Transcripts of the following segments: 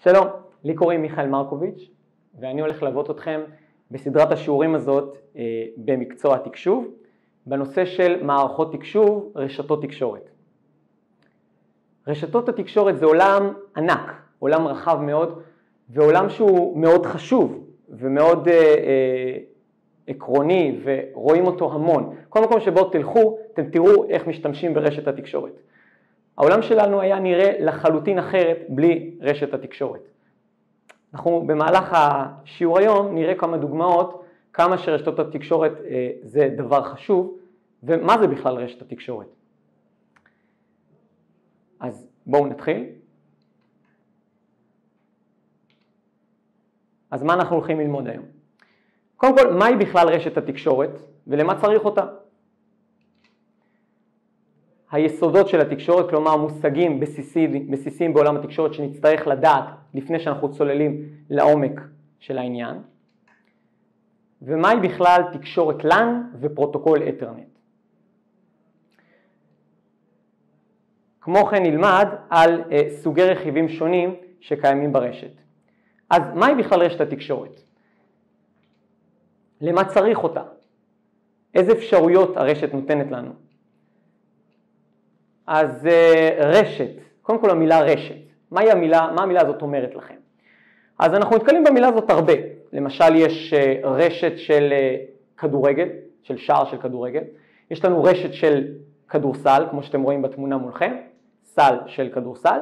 שלום, לי קוראים מיכאל מרקוביץ' ואני הולך ללוות אתכם בסדרת השיעורים הזאת במקצוע התקשוב, בנושא של מערכות תקשוב, רשתות תקשורת. רשתות התקשורת זה עולם ענק, עולם רחב מאוד, ועולם שהוא מאוד חשוב ומאוד עקרוני ורואים אותו המון. כל מקום שבו תלכו, אתם תראו איך משתמשים ברשת התקשורת. העולם שלנו היה נראה לחלוטין אחרת בלי רשת התקשורת. אנחנו במהלך השיעור היום נראה כמה דוגמאות, כמה שרשתות התקשורת זה דבר חשוב, ומה זה בכלל רשת התקשורת. אז בואו נתחיל. אז מה אנחנו הולכים ללמוד היום? קודם כל, מהי בכלל רשת התקשורת ולמה צריך אותה? היסודות של התקשורת, כלומר מושגים בסיסיים בעולם התקשורת שנצטרך לדעת לפני שאנחנו צוללים לעומק של העניין. ומהי בכלל תקשורת LAN ופרוטוקול אתרנט. כמו כן נלמד על סוגי רכיבים שונים שקיימים ברשת. אז מהי בכלל רשת התקשורת? למה צריך אותה? איזה אפשרויות הרשת נותנת לנו? אז רשת, קודם כל המילה רשת, מה המילה הזאת אומרת לכם? אז אנחנו נתקלים במילה הזאת הרבה. למשל יש רשת של כדורגל, של שער של כדורגל. יש לנו רשת של כדורסל, כמו שאתם רואים בתמונה מולכם, סל של כדורסל.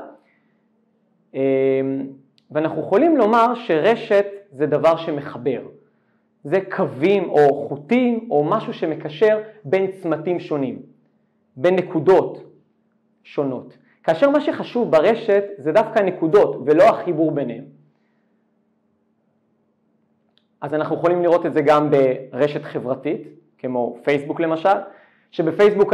ואנחנו יכולים לומר שרשת זה דבר שמחבר. זה קווים או חוטים או משהו שמקשר בין צמתים שונים, בין נקודות שונות. כאשר מה שחשוב ברשת זה דווקא נקודות ולא החיבור ביניהם. אז אנחנו יכולים לראות את זה גם ברשת חברתית, כמו פייסבוק למשל, שבפייסבוק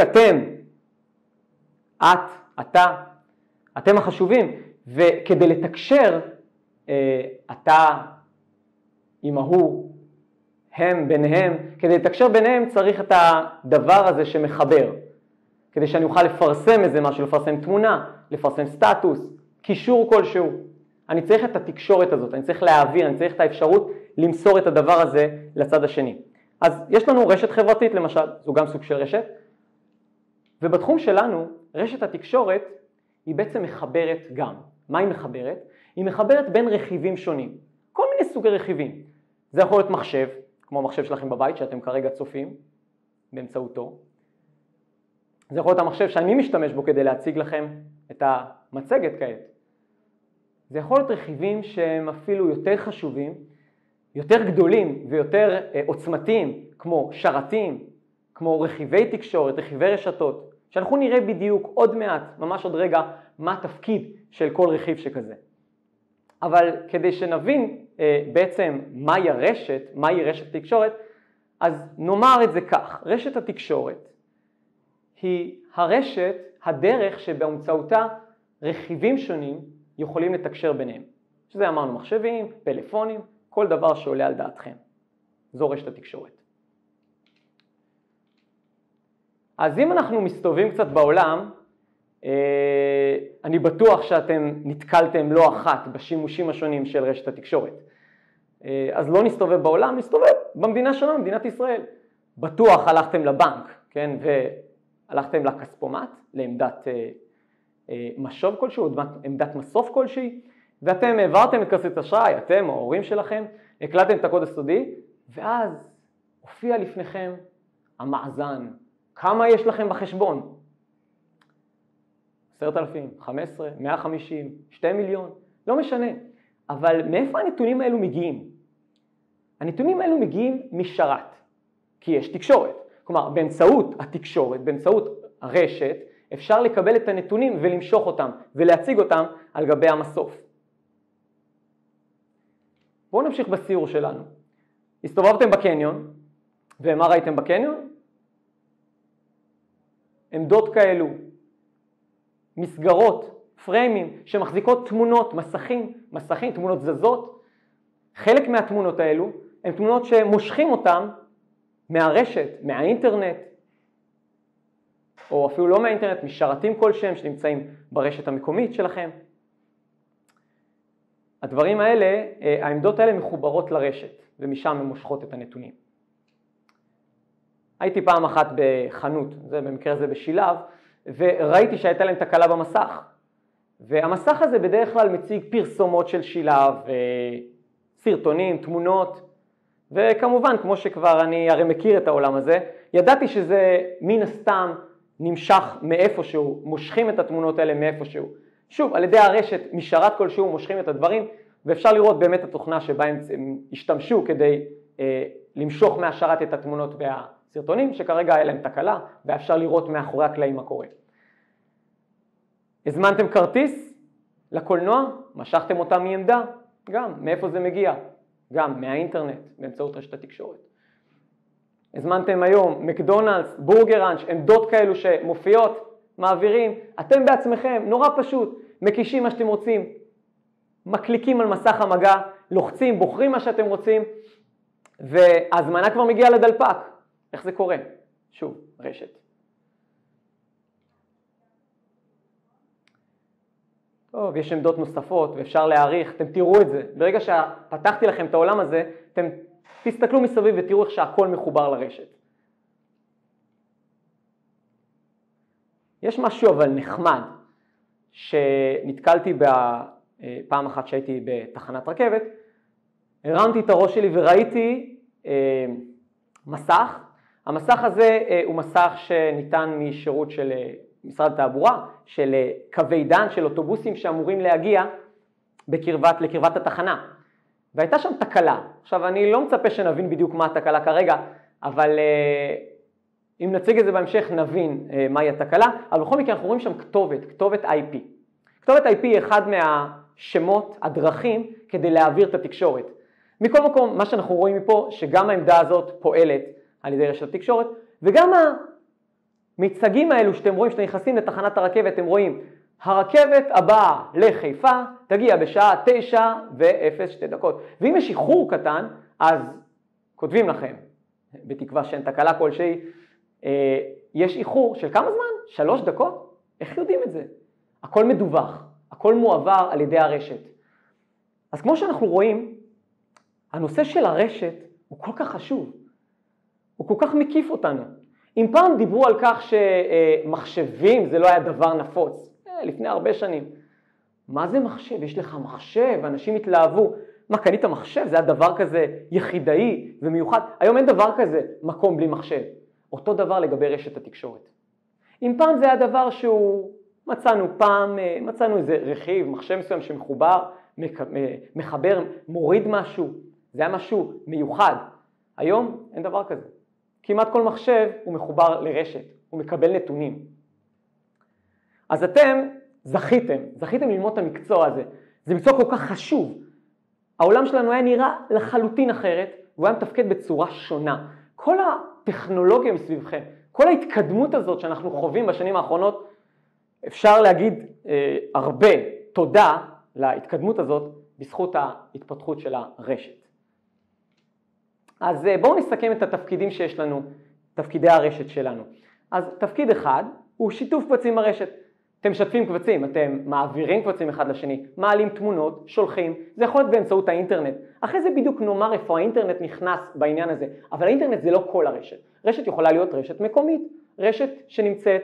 אתם החשובים, וכדי לתקשר אתה עם ההוא, הם ביניהם, כדי לתקשר ביניהם צריך את הדבר הזה שמחבר. כדי שאני אוכל לפרסם איזה משהו, לפרסם תמונה, לפרסם סטטוס, קישור כלשהו. אני צריך את התקשורת הזאת, אני צריך להעביר, אני צריך את האפשרות למסור את הדבר הזה לצד השני. אז יש לנו רשת חברתית למשל, זו גם סוג של רשת. ובתחום שלנו, רשת התקשורת היא בעצם מחברת גם. מה היא מחברת? היא מחברת בין רכיבים שונים. כל מיני סוגי רכיבים. זה יכול להיות מחשב, כמו המחשב שלכם בבית שאתם כרגע צופים באמצעותו. זה יכול להיות המחשב שאני משתמש בו כדי להציג לכם את המצגת כעת. זה יכול להיות רכיבים שהם אפילו יותר חשובים, יותר גדולים ויותר עוצמתיים, כמו שרתים, כמו רכיבי תקשורת, רכיבי רשתות, שאנחנו נראה בדיוק עוד מעט, ממש עוד רגע, מה התפקיד של כל רכיב שכזה. אבל כדי שנבין בעצם מהי הרשת, מהי רשת תקשורת, אז נאמר את זה כך, רשת התקשורת היא הרשת, הדרך שבאמצעותה רכיבים שונים יכולים לתקשר ביניהם. שזה אמרנו מחשבים, פלאפונים, כל דבר שעולה על דעתכם. זו רשת התקשורת. אז אם אנחנו מסתובבים קצת בעולם, אני בטוח שאתם נתקלתם לא אחת בשימושים השונים של רשת התקשורת. אז לא נסתובב בעולם, נסתובב במדינה שלנו, מדינת ישראל. בטוח הלכתם לבנק, כן, הלכתם לכספומט, לעמדת משוב כלשהו, עמדת מסוף כלשהי, ואתם העברתם את כרטיס אשראי, אתם או ההורים שלכם, הקלטתם את הקוד הסודי, ואז הופיע לפניכם המאזן. כמה יש לכם בחשבון? 10,000, 15, 150, 2 מיליון, לא משנה. אבל מאיפה הנתונים האלו מגיעים? הנתונים האלו מגיעים משרת, כי יש תקשורת. כלומר, באמצעות התקשורת, באמצעות הרשת, אפשר לקבל את הנתונים ולמשוך אותם ולהציג אותם על גבי המסוף. בואו נמשיך בסיור שלנו. הסתובבתם בקניון, ומה ראיתם בקניון? עמדות כאלו, מסגרות, פריימים שמחזיקות תמונות, מסכים, תמונות זזות. חלק מהתמונות האלו הן תמונות שמושכים אותן מהרשת, מהאינטרנט, או אפילו לא מהאינטרנט, משרתים כלשהם שנמצאים ברשת המקומית שלכם. הדברים האלה, העמדות האלה מחוברות לרשת, ומשם הן מושכות את הנתונים. הייתי פעם אחת בחנות, זה במקרה זה בשילב, וראיתי שהייתה להם תקלה במסך. והמסך הזה בדרך כלל מציג פרסומות של שילב, סרטונים, תמונות, וכמובן, כמו שכבר אני הרי מכיר את העולם הזה, ידעתי שזה מן הסתם נמשך מאיפשהו, מושכים את התמונות האלה מאיפשהו. שוב, על ידי הרשת, משרת כלשהו, מושכים את הדברים, ואפשר לראות באמת התוכנה שבה הם השתמשו כדי למשוך מהשרת את התמונות והסרטונים, שכרגע היה להם תקלה, ואפשר לראות מאחורי הקלעים מה קורה. הזמנתם כרטיס לקולנוע, משכתם אותה מעמדה, גם, מאיפה זה מגיע? גם מהאינטרנט, באמצעות רשת התקשורת. הזמנתם היום מקדונלדס, בורגראנץ', עמדות כאלו שמופיעות, מעבירים, אתם בעצמכם, נורא פשוט, מקישים מה שאתם רוצים, מקליקים על מסך המגע, לוחצים, בוחרים מה שאתם רוצים, וההזמנה כבר מגיעה לדלפק. איך זה קורה? שוב, רשת. טוב, יש עמדות נוספות ואפשר להעריך, אתם תראו את זה. ברגע שפתחתי לכם את העולם הזה, אתם תסתכלו מסביב ותראו איך שהכל מחובר לרשת. יש משהו אבל נחמד, שנתקלתי פעם אחת שהייתי בתחנת רכבת, הרמתי את הראש שלי וראיתי מסך. המסך הזה הוא מסך שניתן משירות של משרד התעבורה, של קווי דן, של אוטובוסים שאמורים להגיע לקרבת התחנה. והייתה שם תקלה. עכשיו, אני לא מצפה שנבין בדיוק מה התקלה כרגע, אבל אם נציג את זה בהמשך נבין מהי התקלה, אבל בכל מקרה אנחנו רואים שם כתובת IP. כתובת IP היא אחד מהשמות, הדרכים, כדי להעביר את התקשורת. מכל מקום, מה שאנחנו רואים מפה, שגם העמדה הזאת פועלת על ידי רשת התקשורת, וגם המיצגים האלו שאתם רואים, שאתם נכנסים לתחנת הרכבת, אתם רואים, הרכבת הבאה לחיפה תגיע בשעה 9:02. ואם יש איחור קטן, אז כותבים לכם, בתקווה שאין תקלה כלשהי, יש איחור של כמה זמן? 3 דקות? איך יודעים את זה? הכל מדווח, הכל מועבר על ידי הרשת. אז כמו שאנחנו רואים, הנושא של הרשת הוא כל כך חשוב, הוא כל כך מקיף אותנו. אם פעם דיברו על כך שמחשבים זה לא היה דבר נפוץ, לפני הרבה שנים. מה זה מחשב? יש לך מחשב, אנשים התלהבו. מה, קנית מחשב? זה היה דבר כזה יחידאי ומיוחד. היום אין דבר כזה מקום בלי מחשב. אותו דבר לגבי רשת התקשורת. אם פעם זה היה דבר שהוא, מצאנו איזה רכיב, מחשב מסוים שמחובר, מחבר, מוריד משהו. זה היה משהו מיוחד. היום אין דבר כזה. כמעט כל מחשב הוא מחובר לרשת, הוא מקבל נתונים. אז אתם זכיתם ללמוד את המקצוע הזה. זה מקצוע כל כך חשוב. העולם שלנו היה נראה לחלוטין אחרת, והוא היה מתפקד בצורה שונה. כל הטכנולוגיה מסביבכם, כל ההתקדמות הזאת שאנחנו חווים בשנים האחרונות, אפשר להגיד הרבה תודה להתקדמות הזאת בזכות ההתפתחות של הרשת. אז בואו נסכם את התפקידים שיש לנו, תפקידי הרשת שלנו. אז תפקיד אחד הוא שיתוף קבצים ברשת. אתם משתפים קבצים, אתם מעבירים קבצים אחד לשני, מעלים תמונות, שולחים, זה יכול להיות באמצעות האינטרנט. אחרי זה בדיוק נאמר איפה האינטרנט נכנס בעניין הזה, אבל האינטרנט זה לא כל הרשת. רשת יכולה להיות רשת מקומית, רשת שנמצאת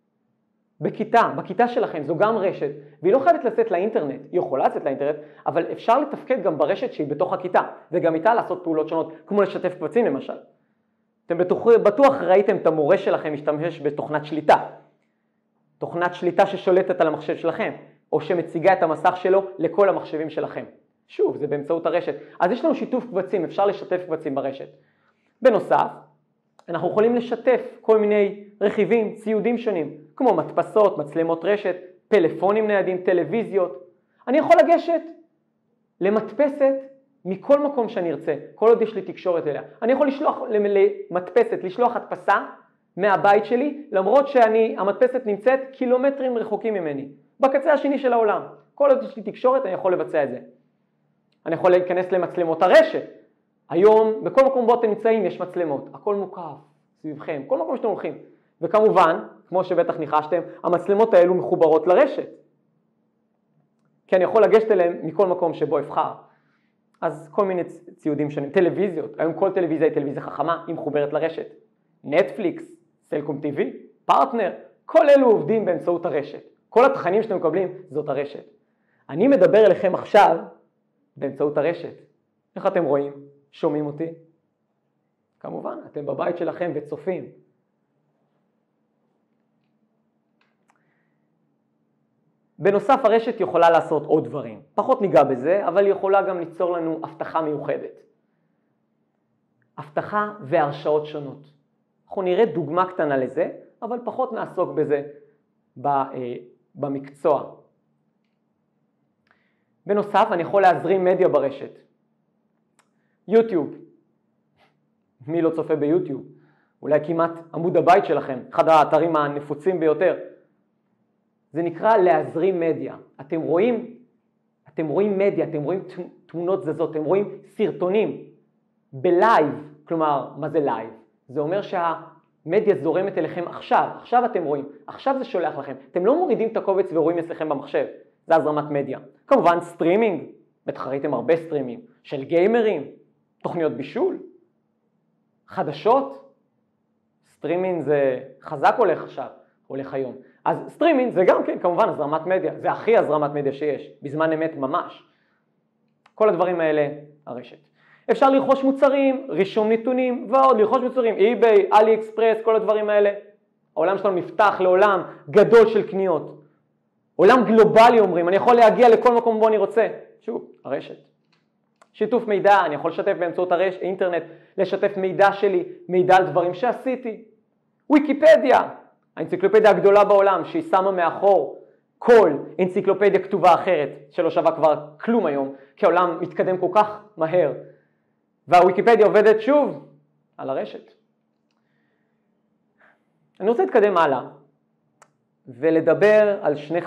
בכיתה שלכם, זו גם רשת, והיא לא חייבת לצאת לאינטרנט, היא יכולה לצאת לאינטרנט, אבל אפשר לתפקד גם ברשת שהיא בתוך הכיתה, וגם איתה לעשות פעולות שונות, כמו לשתף קבצים למשל. אתם בטוח ראיתם את המורה שלכם משתמש בתוכנת שליטה. תוכנת שליטה ששולטת על המחשב שלכם, או שמציגה את המסך שלו לכל המחשבים שלכם. שוב, זה באמצעות הרשת. אז יש לנו שיתוף קבצים, אפשר לשתף קבצים ברשת. בנוסף, אנחנו יכולים לשתף כל מיני רכיבים, ציודים שונים, כמו מדפסות, מצלמות רשת, פלאפונים ניידים, טלוויזיות. אני יכול לגשת למדפסת מכל מקום שאני ארצה, כל עוד יש לי תקשורת אליה. אני יכול למדפסת, לשלוח הדפסה מהבית שלי, למרות המדפסת נמצאת קילומטרים רחוקים ממני, בקצה השני של העולם. כל עוד יש לי תקשורת אני יכול לבצע את זה. אני יכול להיכנס למצלמות הרשת. היום בכל מקום בו אתם נמצאים יש מצלמות, הכל מוקף סביבכם, כל מקום שאתם הולכים. וכמובן, כמו שבטח ניחשתם, המצלמות האלו מחוברות לרשת. כי אני יכול לגשת אליהם מכל מקום שבו אבחר. אז כל מיני ציודים שונים, טלוויזיות, היום כל טלוויזיה היא טלוויזיה חכמה, היא מחוברת לרשת. נטפליקס, סלקום TV, פרטנר, כל אלו עובדים באמצעות הרשת. כל התכנים שאתם מקבלים זאת הרשת. אני מדבר אליכם עכשיו באמצעות הרשת. איך אתם רואים? שומעים אותי? כמובן, אתם בבית שלכם וצופים. בנוסף, הרשת יכולה לעשות עוד דברים. פחות ניגע בזה, אבל היא יכולה גם ליצור לנו הבטחה מיוחדת. הבטחה והרשאות שונות. אנחנו נראה דוגמה קטנה לזה, אבל פחות נעסוק בזה במקצוע. בנוסף, אני יכול להזרים מדיה ברשת. יוטיוב. מי לא צופה ביוטיוב? אולי כמעט עמוד הבית שלכם, אחד האתרים הנפוצים ביותר. זה נקרא להזרים מדיה. אתם רואים מדיה, אתם רואים תמונות זזות, אתם רואים סרטונים בלייב. כלומר, מה זה לייב? זה אומר שהמדיה זורמת אליכם עכשיו אתם רואים, עכשיו זה שולח לכם. אתם לא מורידים את הקובץ ורואים אצלכם במחשב, זה הזרמת מדיה. כמובן סטרימינג, בטח ראיתם הרבה סטרימים, של גיימרים, תוכניות בישול, חדשות. סטרימינג זה חזק הולך היום. אז סטרימינג זה גם כן כמובן הזרמת מדיה, זה הכי הזרמת מדיה שיש, בזמן אמת ממש. כל הדברים האלה הרשת. אפשר לרכוש מוצרים, רישום נתונים ועוד, לרכוש מוצרים, eBay, AliExpress, כל הדברים האלה. העולם שלנו נפתח לעולם גדול של קניות. עולם גלובלי אומרים, אני יכול להגיע לכל מקום בו אני רוצה. שוב, הרשת. שיתוף מידע, אני יכול לשתף באמצעות האינטרנט, לשתף מידע שלי, מידע על דברים שעשיתי. ויקיפדיה, האנציקלופדיה הגדולה בעולם, שהיא שמה מאחור כל אנציקלופדיה כתובה אחרת, שלא שווה כבר כלום היום, כי העולם מתקדם כל כך מהר. והוויקיפדיה עובדת שוב על הרשת. אני רוצה להתקדם הלאה ולדבר על שני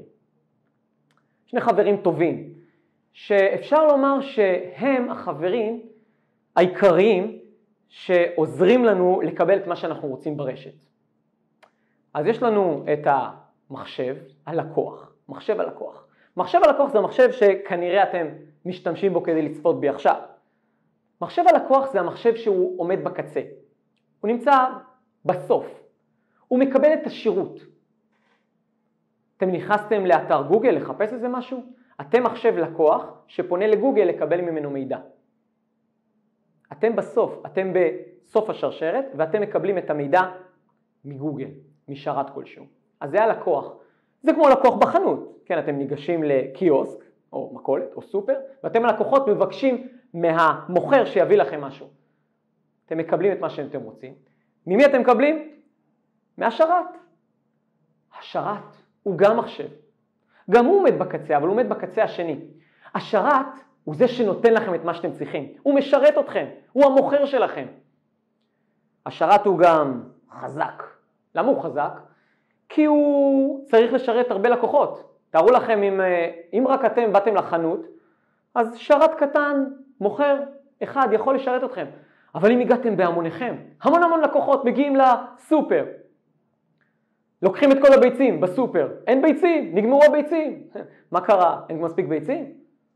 חברים טובים, שאפשר לומר שהם החברים העיקריים שעוזרים לנו לקבל את מה שאנחנו רוצים ברשת. אז יש לנו את המחשב הלקוח, מחשב הלקוח. מחשב הלקוח זה המחשב שכנראה אתם משתמשים בו כדי לצפות בי עכשיו. מחשב הלקוח זה המחשב שהוא עומד בקצה. הוא נמצא בסוף. הוא מקבל את השירות. אתם נכנסתם לאתר גוגל לחפש איזה משהו? אתם מחשב לקוח שפונה לגוגל לקבל ממנו מידע. אתם בסוף השרשרת ואתם מקבלים את המידע מגוגל, משרת כלשהו. אז זה הלקוח. זה כמו לקוח בחנות. כן, אתם ניגשים לקיוסק או מכולת או סופר, ואתם הלקוחות מבקשים מהמוכר שיביא לכם משהו. אתם מקבלים את מה שאתם רוצים. ממי אתם מקבלים? מהשרת. השרת הוא גם מחשב. גם הוא עומד בקצה, אבל הוא עומד בקצה השני. השרת הוא זה שנותן לכם את מה שאתם צריכים. הוא משרת אתכם. הוא המוכר שלכם. השרת הוא גם חזק. למה הוא חזק? כי הוא צריך לשרת הרבה לקוחות. תארו לכם אם רק אתם באתם לחנות, אז שרת קטן, מוכר, אחד יכול לשרת אתכם. אבל אם הגעתם בהמוניכם, המון לקוחות מגיעים לסופר. לוקחים את כל הביצים בסופר. אין ביצים, נגמרו הביצים. מה קרה? אין מספיק ביצים?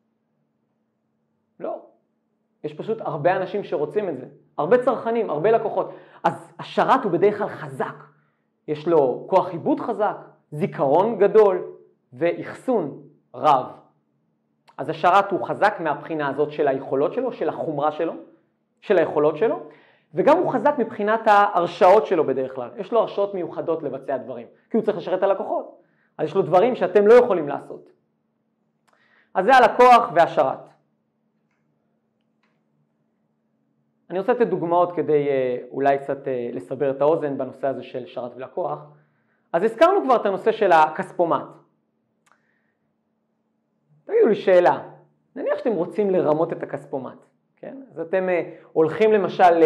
לא. יש פשוט הרבה אנשים שרוצים את זה. הרבה צרכנים, הרבה לקוחות. אז השרת הוא בדרך כלל חזק. יש לו כוח עיבוד חזק, זיכרון גדול ואחסון רב. אז השרת הוא חזק מהבחינה הזאת של היכולות שלו, של החומרה שלו, של היכולות שלו, וגם הוא חזק מבחינת ההרשאות שלו בדרך כלל. יש לו הרשאות מיוחדות לבצע דברים, כי הוא צריך לשרת את הלקוחות. אז יש לו דברים שאתם לא יכולים לעשות. אז זה הלקוח והשרת. אני רוצה לתת דוגמאות כדי אולי קצת לסבר את האוזן בנושא הזה של שרת ולקוח. אז הזכרנו כבר את הנושא של הכספומט. תגידו לי שאלה, נניח שאתם רוצים לרמות את הכספומט, כן? אז אתם הולכים למשל,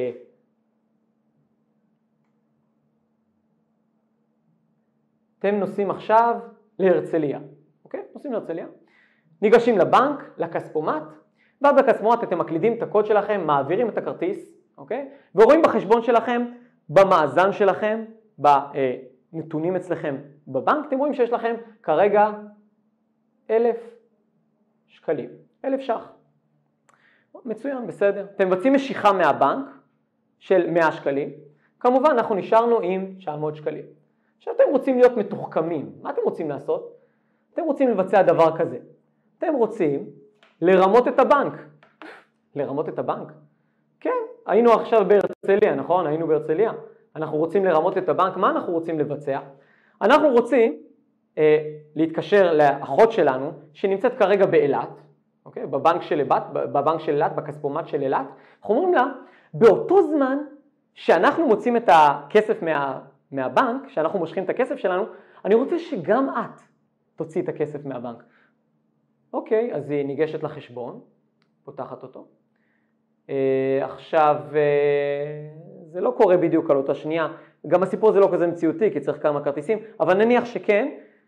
אתם נוסעים עכשיו להרצליה, אוקיי? נוסעים להרצליה, ניגשים לבנק, לכספומט, ובכספומט אתם מקלידים את הקוד שלכם, מעבירים את הכרטיס, אוקיי? ורואים בחשבון שלכם, במאזן שלכם, בנתונים אצלכם בבנק, אתם רואים שיש לכם כרגע $1,000. 1,000 שקלים, 1,000 ש"ח. מצוין, בסדר. אתם מבצעים משיכה מהבנק של 100 שקלים, כמובן אנחנו נשארנו עם 900 שקלים. עכשיו אתם רוצים להיות מתוחכמים, מה אתם רוצים לעשות? אתם רוצים לבצע דבר כזה. אתם רוצים לרמות את הבנק. לרמות את הבנק? כן, היינו עכשיו בהרצליה, נכון? היינו בהרצליה. אנחנו רוצים לרמות את הבנק, מה אנחנו רוצים לבצע? אנחנו רוצים להתקשר לאחות שלנו, שנמצאת כרגע באילת, אוקיי? בבנק של אילת, בכספומט של אילת. אנחנו אומרים לה, באותו זמן שאנחנו מוצאים את הכסף מהבנק, שאנחנו מושכים את הכסף שלנו, אני רוצה שגם את תוציא את הכסף מהבנק. אוקיי, אז היא ניגשת לחשבון, פותחת אותו. עכשיו, זה לא קורה בדיוק על אותה שנייה, גם הסיפור זה לא כזה מציאותי, כי צריך כמה כרטיסים, אבל נניח שכן,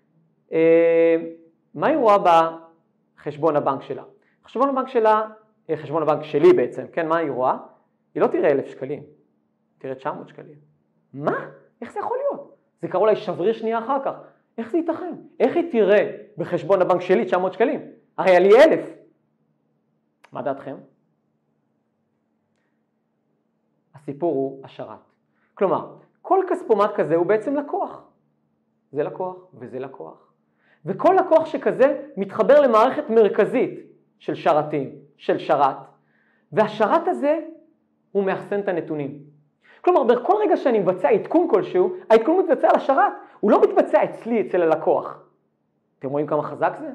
מה היא רואה בחשבון הבנק שלה? חשבון הבנק שלה, חשבון הבנק שלי בעצם, כן, מה היא רואה? היא לא תראה 1,000 שקלים, תראה 900 שקלים. מה? איך זה יכול להיות? זה קראו לה שבריר שנייה אחר כך. איך זה ייתכן? איך היא תראה בחשבון הבנק שלי 900 שקלים? הרי היה לי 1,000. מה דעתכם? הסיפור הוא השרת. כלומר, כל כספומט כזה הוא בעצם לקוח. זה לקוח וזה לקוח. וכל לקוח שכזה מתחבר למערכת מרכזית של שרתים, של שרת, והשרת הזה הוא מאחסן את הנתונים. כלומר, בכל רגע שאני מבצע עדכון כלשהו, העדכון מתבצע על השרת, הוא לא מתבצע אצלי, אצל הלקוח. אתם רואים כמה חזק זה?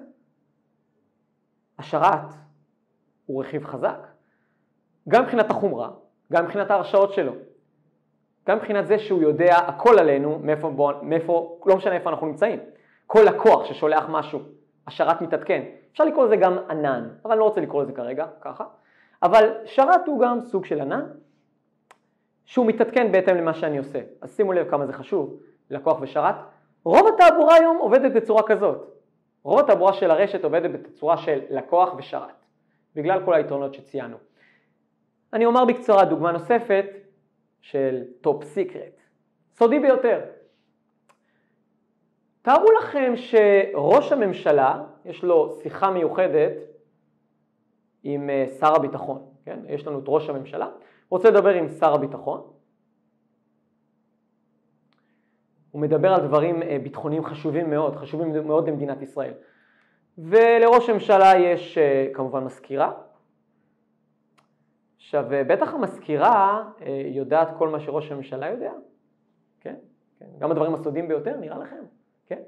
השרת הוא רכיב חזק. גם מבחינת החומרה, גם מבחינת ההרשאות שלו. גם מבחינת זה שהוא יודע הכל עלינו, מאיפה, לא משנה איפה אנחנו נמצאים. כל לקוח ששולח משהו, השרת מתעדכן. אפשר לקרוא לזה גם ענן, אבל אני לא רוצה לקרוא לזה כרגע, ככה. אבל שרת הוא גם סוג של ענן, שהוא מתעדכן בהתאם למה שאני עושה. אז שימו לב כמה זה חשוב, לקוח ושרת. רוב התעבורה היום עובדת בצורה כזאת. רוב התעבורה של הרשת עובדת בצורה של לקוח ושרת, בגלל כל היתרונות שציינו. אני אומר בקצרה דוגמה נוספת של טופ סיקרט, סודי ביותר. תארו לכם שראש הממשלה, יש לו שיחה מיוחדת עם שר הביטחון, כן? יש לנו את ראש הממשלה, רוצה לדבר עם שר הביטחון, הוא מדבר על דברים ביטחוניים חשובים מאוד למדינת ישראל. ולראש הממשלה יש כמובן מזכירה. עכשיו, בטח המזכירה יודעת כל מה שראש הממשלה יודע, כן? גם הדברים הסודיים ביותר, נראה לכם, כן?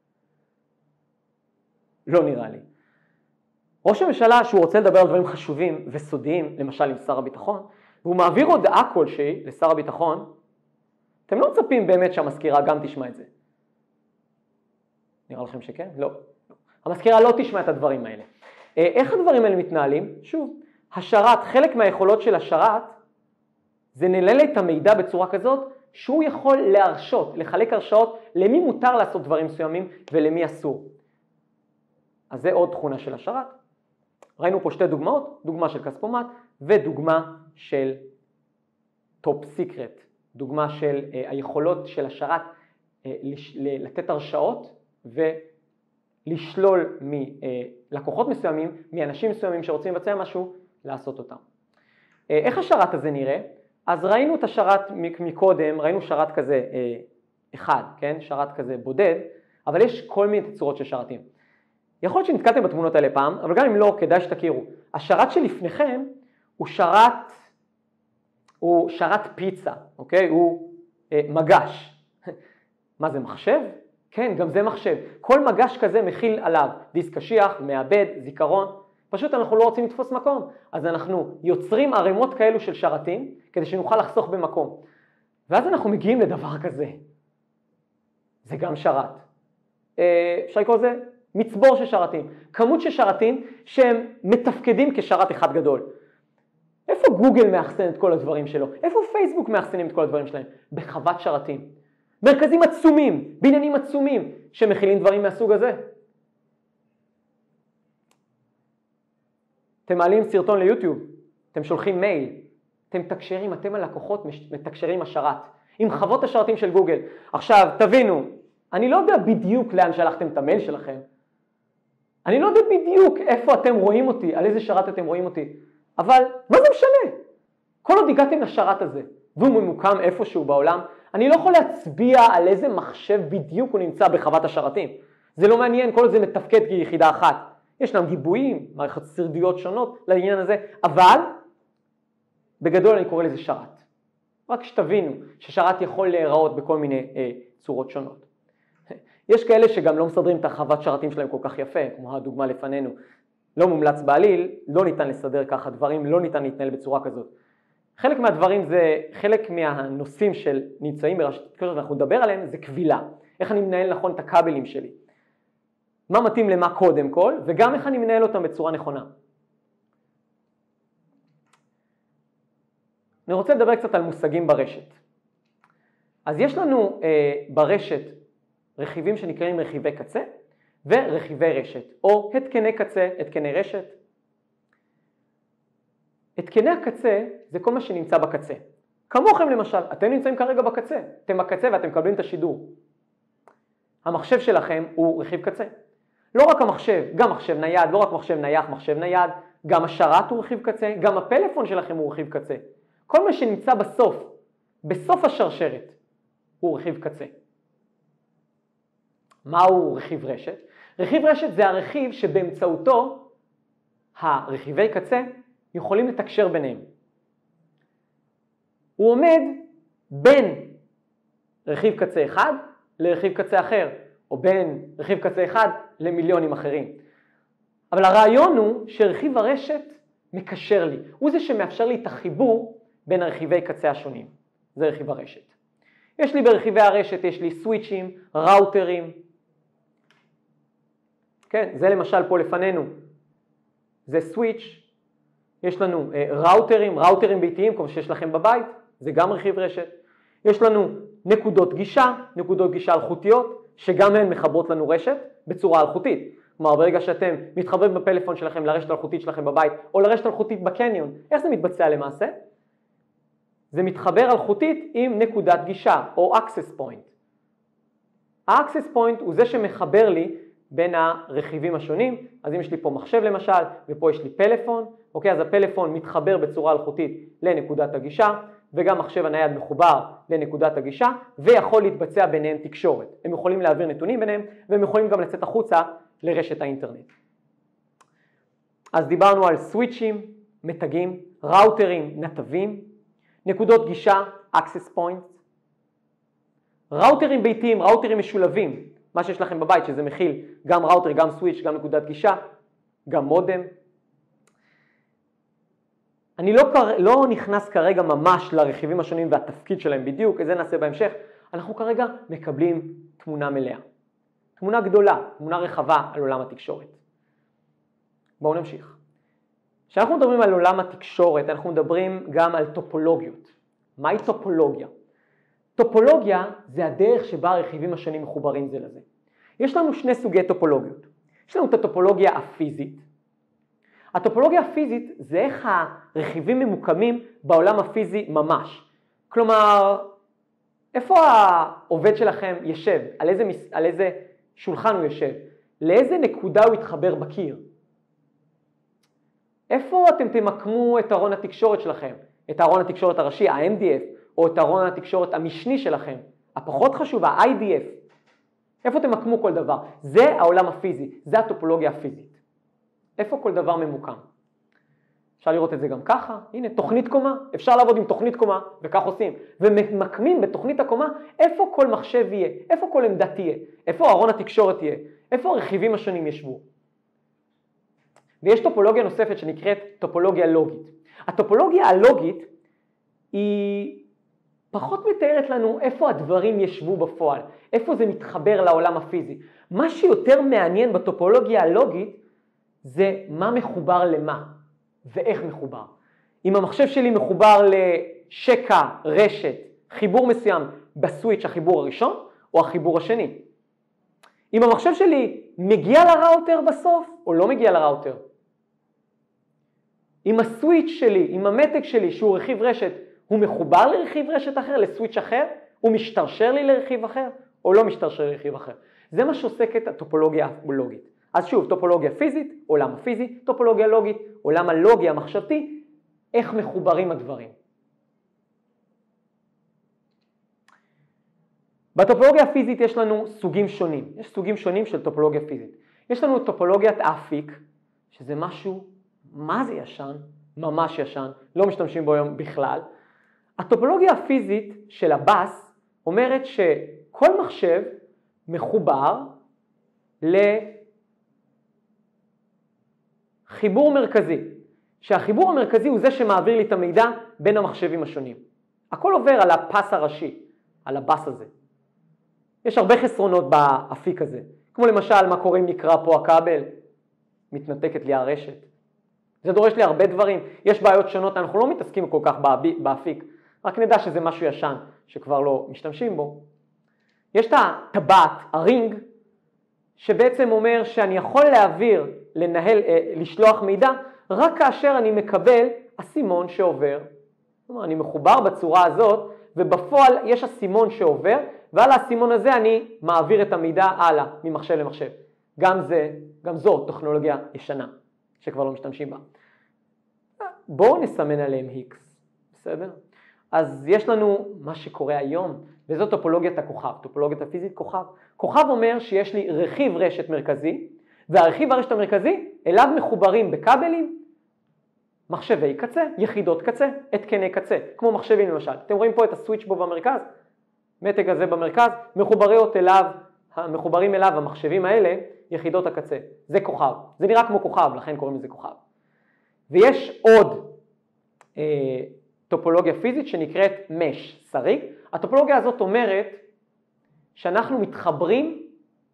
לא נראה לי. ראש הממשלה, שהוא רוצה לדבר על דברים חשובים וסודיים, למשל עם שר הביטחון, והוא מעביר הודעה כלשהי לשר הביטחון, אתם לא מצפים באמת שהמזכירה גם תשמע את זה. נראה לכם שכן? לא. המזכירה לא תשמע את הדברים האלה. איך הדברים האלה מתנהלים? שוב, השרת, חלק מהיכולות של השרת, זה ננהל את המידע בצורה כזאת, שהוא יכול להרשות, לחלק הרשאות, למי מותר לעשות דברים מסוימים ולמי אסור. אז זה עוד תכונה של השרת. ראינו פה שתי דוגמאות, דוגמה של כספומט ודוגמה של טופ סיקרט, דוגמה של היכולות של השרת לתת הרשאות ולשלול מלקוחות מסוימים, מאנשים מסוימים שרוצים לבצע משהו, לעשות אותם. איך השרת הזה נראה? אז ראינו את השרת מקודם, ראינו שרת כזה אחד, כן? שרת כזה בודד, אבל יש כל מיני תצורות של שרתים. יכול להיות שנתקלתם בתמונות האלה פעם, אבל גם אם לא, כדאי שתכירו. השרת שלפניכם הוא שרת פיצה, אוקיי? הוא מגש. מה זה, מחשב? כן, גם זה מחשב. כל מגש כזה מכיל עליו דיסק קשיח, מעבד, זיכרון. פשוט אנחנו לא רוצים לתפוס מקום, אז אנחנו יוצרים ערימות כאלו של שרתים, כדי שנוכל לחסוך במקום. ואז אנחנו מגיעים לדבר כזה. זה גם שרת. אפשר לקרוא לזה מצבור של שרתים. כמות של שרתים שהם מתפקדים כשרת אחד גדול. איפה גוגל מאחסן את כל הדברים שלו? איפה פייסבוק מאחסנים את כל הדברים שלהם? בחוות שרתים. מרכזים עצומים, בניינים עצומים, שמכילים דברים מהסוג הזה. אתם מעלים סרטון ליוטיוב, אתם שולחים מייל, אתם מתקשרים, אתם הלקוחות מתקשרים השרת, עם חוות השרתים של גוגל. עכשיו, תבינו, אני לא יודע בדיוק לאן שלחתם את המייל שלכם, אני לא יודע בדיוק איפה אתם רואים אותי, על איזה שרת אתם רואים אותי, אבל מה זה משנה? כל עוד הגעתם לשרת הזה, והוא ממוקם איפשהו בעולם, אני לא יכול להצביע על איזה מחשב בדיוק הוא נמצא בחוות השרתים. זה לא מעניין, כל עוד זה מתפקד כיחידה אחת. ישנם גיבויים, מערכת שרדיות שונות לעניין הזה, אבל בגדול אני קורא לזה שרת. רק שתבינו ששרת יכול להיראות בכל מיני צורות שונות. יש כאלה שגם לא מסדרים את החוות שרתים שלהם כל כך יפה, כמו הדוגמה לפנינו. לא מומלץ בעליל, לא ניתן לסדר ככה דברים, לא ניתן להתנהל בצורה כזאת. חלק מהדברים זה, חלק מהנושאים של נמצאים ברשת תקשורת ואנחנו נדבר עליהם, זה קבילה. איך אני מנהל נכון את הכבלים שלי. מה מתאים למה קודם כל, וגם איך אני מנהל אותם בצורה נכונה. אני רוצה לדבר קצת על מושגים ברשת. אז יש לנו ברשת רכיבים שנקראים רכיבי קצה ורכיבי רשת, או התקני קצה, התקני רשת. התקני הקצה זה כל מה שנמצא בקצה. כמוכם למשל, אתם נמצאים כרגע בקצה, אתם בקצה ואתם מקבלים את השידור. המחשב שלכם הוא רכיב קצה. לא רק המחשב, גם מחשב נייד, לא רק מחשב נייח, מחשב נייד, גם השרת הוא רכיב קצה, גם הפלאפון שלכם הוא רכיב קצה. כל מה שנמצא בסוף השרשרת, הוא רכיב קצה. מהו רכיב רשת? רכיב רשת זה הרכיב שבאמצעותו הרכיבי קצה יכולים לתקשר ביניהם. הוא עומד בין רכיב קצה אחד לרכיב קצה אחר, או בין רכיב קצה אחד למיליונים אחרים. אבל הרעיון הוא שרכיב הרשת מקשר לי. הוא זה שמאפשר לי את החיבור בין הרכיבי קצה השונים. זה רכיב הרשת. יש לי ברכיבי הרשת, יש לי סוויצ'ים, ראוטרים. כן, זה למשל פה לפנינו. זה סוויץ'. יש לנו ראוטרים ביתיים, כמו שיש לכם בבית. זה גם רכיב רשת. יש לנו נקודות גישה אלחוטיות, שגם הן מחברות לנו רשת בצורה אלחוטית. כלומר, ברגע שאתם מתחברים בפלאפון שלכם לרשת האלחוטית שלכם בבית, או לרשת האלחוטית בקניון, איך זה מתבצע למעשה? זה מתחבר אלחוטית עם נקודת גישה, או access point. ה-access point הוא זה שמחבר לי בין הרכיבים השונים. אז אם יש לי פה מחשב למשל, ופה יש לי פלאפון, אוקיי, אז הפלאפון מתחבר בצורה אלחוטית לנקודת הגישה, וגם מחשב הנייד מחובר לנקודת הגישה, ויכול להתבצע ביניהם תקשורת. הם יכולים להעביר נתונים ביניהם, והם יכולים גם לצאת החוצה לרשת האינטרנט. אז דיברנו על סוויצ'ים, מתגים, ראוטרים, נתבים, נקודות גישה, access points, ראוטרים ביתיים, ראוטרים משולבים, מה שיש לכם בבית שזה מכיל גם ראוטר, גם סוויץ', גם נקודת גישה, גם מודם. אני לא נכנס כרגע ממש לרכיבים השונים והתפקיד שלהם בדיוק, את זה נעשה בהמשך. אנחנו כרגע מקבלים תמונה מלאה. תמונה גדולה, תמונה רחבה על עולם התקשורת. בואו נמשיך. כשאנחנו מדברים על עולם התקשורת, אנחנו מדברים גם על טופולוגיות. מהי טופולוגיה? טופולוגיה זה הדרך שבה הרכיבים השונים מחוברים זה לזה. יש לנו שני סוגי טופולוגיות. יש לנו את הטופולוגיה הפיזית. הטופולוגיה הפיזית זה איך הרכיבים ממוקמים בעולם הפיזי ממש. כלומר, איפה העובד שלכם ישב? על איזה שולחן הוא יושב? לאיזה נקודה הוא יתחבר בקיר? איפה אתם תמקמו את ארון התקשורת שלכם? את ארון התקשורת הראשי, ה-MDF, או את ארון התקשורת המשני שלכם, הפחות חשובה, ה-IDF. איפה תמקמו כל דבר? זה העולם הפיזי, זה הטופולוגיה הפיזית. איפה כל דבר ממוקם? אפשר לראות את זה גם ככה, הנה תוכנית קומה, אפשר לעבוד עם תוכנית קומה, וכך עושים. וממקמים בתוכנית הקומה איפה כל מחשב יהיה, איפה כל עמדה תהיה, איפה ארון התקשורת יהיה, איפה הרכיבים השונים ישבו. ויש טופולוגיה נוספת שנקראת טופולוגיה לוגית. הטופולוגיה הלוגית היא פחות מתארת לנו איפה הדברים ישבו בפועל, איפה זה מתחבר לעולם הפיזי. מה שיותר מעניין בטופולוגיה הלוגית זה מה מחובר למה ואיך מחובר. אם המחשב שלי מחובר לשקע, רשת, חיבור מסוים בסוויץ' החיבור הראשון או החיבור השני. אם המחשב שלי מגיע לראוטר בסוף או לא מגיע לראוטר. אם הסוויץ' שלי, אם המתג שלי שהוא רכיב רשת, הוא מחובר לרכיב רשת אחר, לסוויץ' אחר, הוא משתרשר לי לרכיב אחר או לא משתרשר לרכיב אחר. זה מה שעוסקת הטופולוגיה הלוגית. אז שוב, טופולוגיה פיזית, עולם הפיזי, טופולוגיה לוגית, עולם הלוגי המחשבתי, איך מחוברים הדברים. בטופולוגיה הפיזית יש לנו סוגים שונים. יש סוגים שונים של טופולוגיה פיזית. יש לנו טופולוגיית האפיק, שזה משהו, מה זה ישן? ממש ישן, לא משתמשים בו היום בכלל. הטופולוגיה הפיזית של הבאס אומרת שכל מחשב מחובר לחיבור מרכזי, שהחיבור המרכזי הוא זה שמעביר לי את המידע בין המחשבים השונים. הכל עובר על הפס הראשי, על הבאס הזה. יש הרבה חסרונות באפיק הזה, כמו למשל מה קורה אם נקרא פה הכבל, מתנתקת לי הרשת. זה דורש לי הרבה דברים, יש בעיות שונות, אנחנו לא מתעסקים כל כך באפיק, רק נדע שזה משהו ישן שכבר לא משתמשים בו. יש את הטבעת, הרינג, שבעצם אומר שאני יכול להעביר, לשלוח מידע, רק כאשר אני מקבל הסימון שעובר. זאת אומרת, אני מחובר בצורה הזאת, ובפועל יש הסימון שעובר, ועל הסימון הזה אני מעביר את המידע הלאה, ממחשב למחשב. גם זו טכנולוגיה ישנה, שכבר לא משתמשים בה. בואו נסמן עליהם X, בסדר? אז יש לנו מה שקורה היום, וזו טופולוגיית הכוכב, טופולוגיית הפיזית כוכב. כוכב אומר שיש לי רכיב רשת מרכזי, והרכיב הרשת המרכזי אליו מחוברים בכבלים, מחשבי קצה, יחידות קצה, התקני קצה, כמו מחשבים למשל. אתם רואים פה את הסוויץ' בו במרכז, מתג הזה במרכז, מחוברים אליו המחשבים האלה, יחידות הקצה. זה כוכב, זה נראה כמו כוכב, לכן קוראים לזה כוכב. ויש עוד טופולוגיה פיזית שנקראת מש, שריג. הטופולוגיה הזאת אומרת שאנחנו מתחברים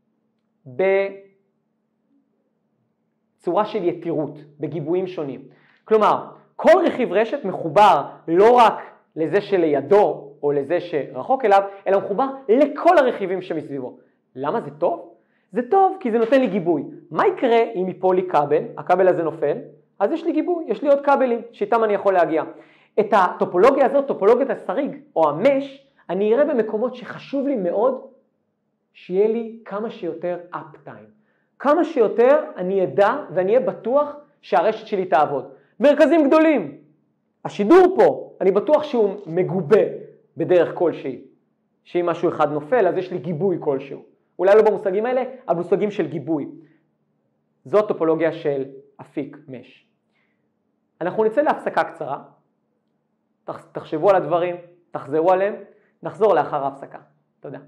בצורה של יתירות, בגיבויים שונים. כלומר, כל רכיב רשת מחובר לא רק לזה שלידו או לזה שרחוק אליו, אלא מחובר לכל הרכיבים שמסביבו. למה זה טוב? זה טוב כי זה נותן לי גיבוי. מה יקרה אם ייפול לי כבל, הכבל הזה נופל, אז יש לי גיבוי, יש לי עוד כבלים שאיתם אני יכול להגיע. את הטופולוגיה הזאת, טופולוגיית השריג או המש, אני אראה במקומות שחשוב לי מאוד שיהיה לי כמה שיותר uptime. כמה שיותר אני אדע ואני אהיה בטוח שהרשת שלי תעבוד. מרכזים גדולים, השידור פה, אני בטוח שהוא מגובה בדרך כלשהי. שאם משהו אחד נופל, אז יש לי גיבוי כלשהו. אולי לא במושגים האלה, אבל במושגים של גיבוי. זאת טופולוגיה של אפיק מש. אנחנו נצא להפסקה קצרה. תחשבו על הדברים, תחזרו עליהם, נחזור לאחר ההפסקה. תודה.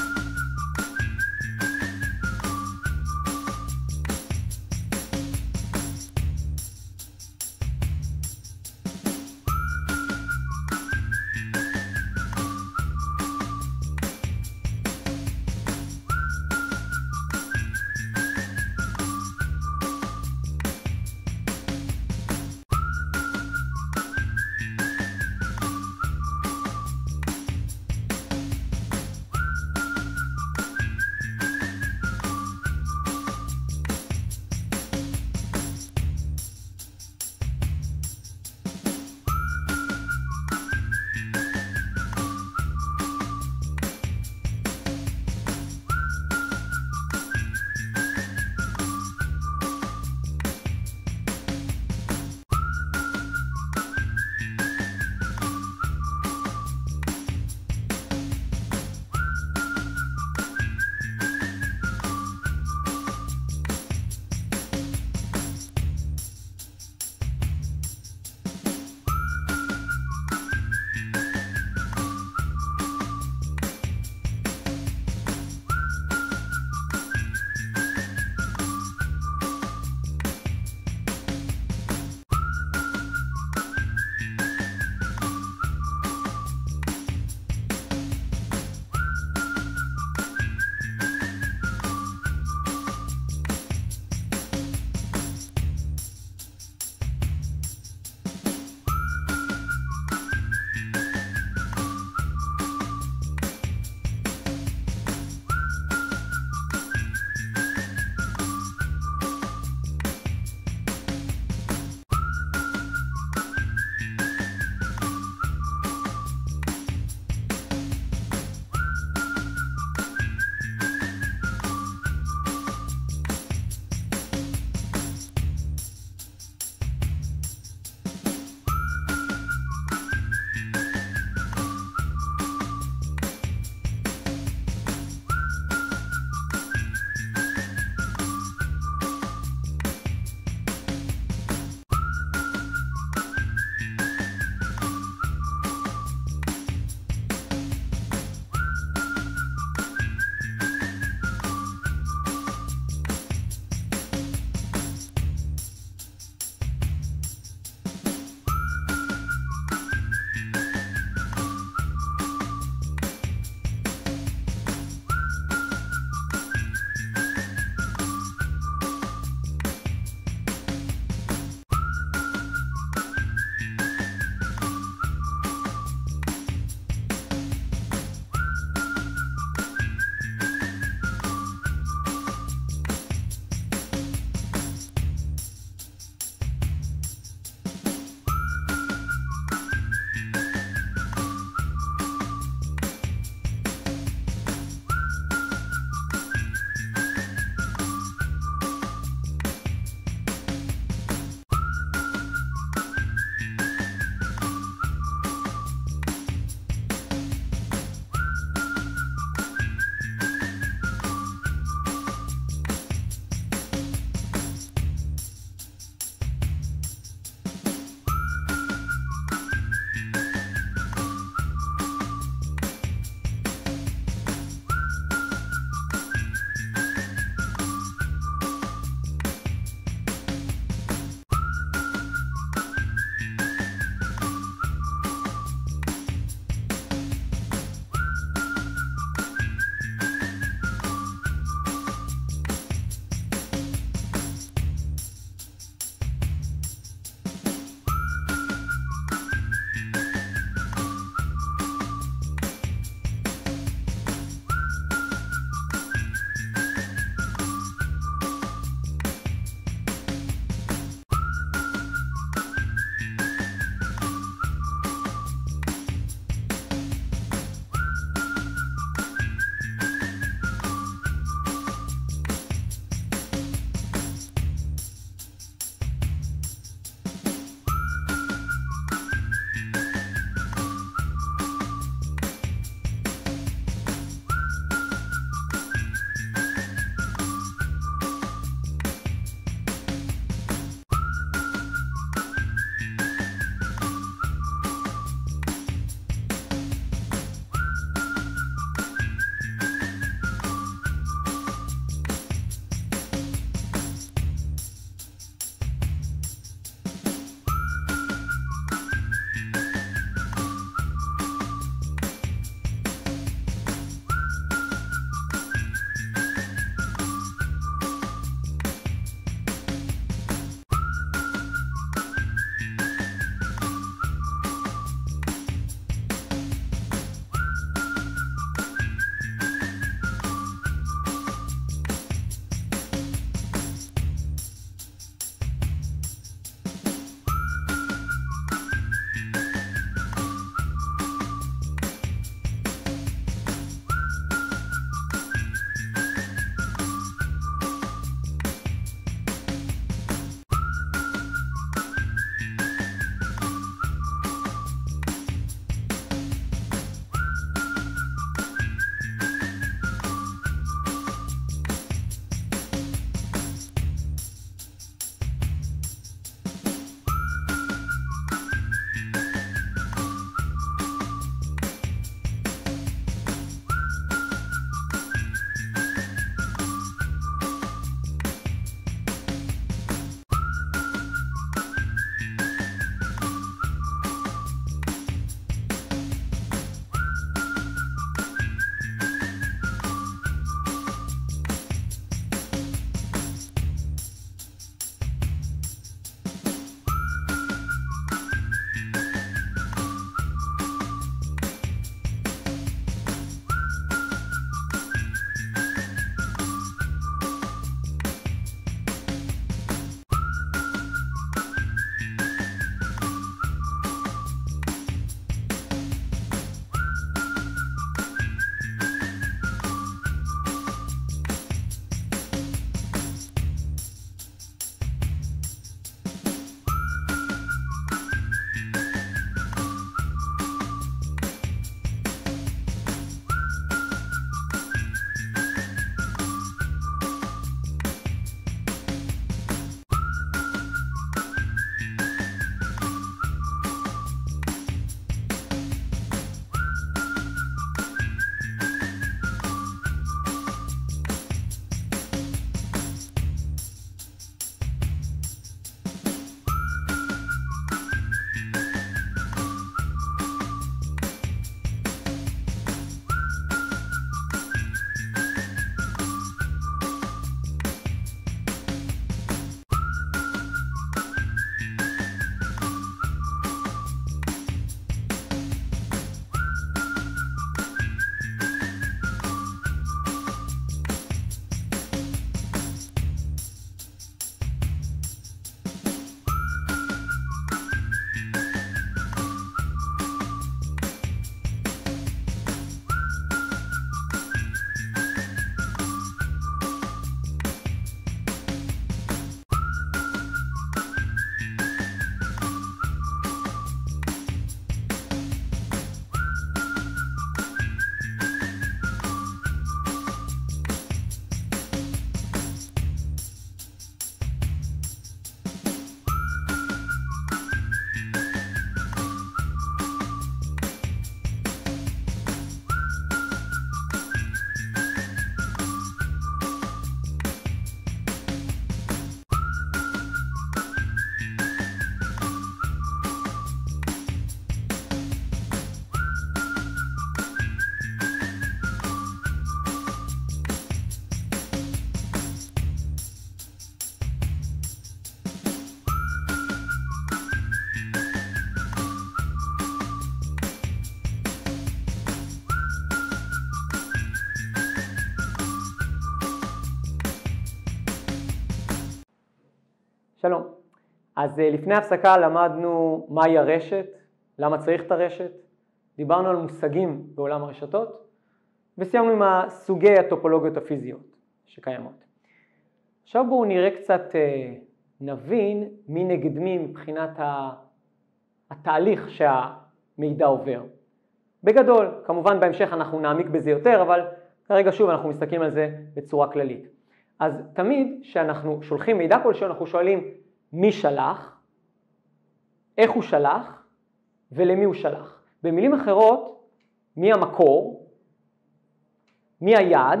שלום. אז לפני הפסקה למדנו מהי הרשת, למה צריך את הרשת, דיברנו על מושגים בעולם הרשתות, וסיימנו עם סוגי הטופולוגיות הפיזיות שקיימות. עכשיו בואו נראה קצת, נבין מי נגד מי מבחינת התהליך שהמידע עובר. בגדול, כמובן בהמשך אנחנו נעמיק בזה יותר, אבל כרגע שוב אנחנו מסתכלים על זה בצורה כללית. אז תמיד כשאנחנו שולחים מידע כלשהו, אנחנו שואלים מי שלח, איך הוא שלח ולמי הוא שלח. במילים אחרות, מי המקור, מי היעד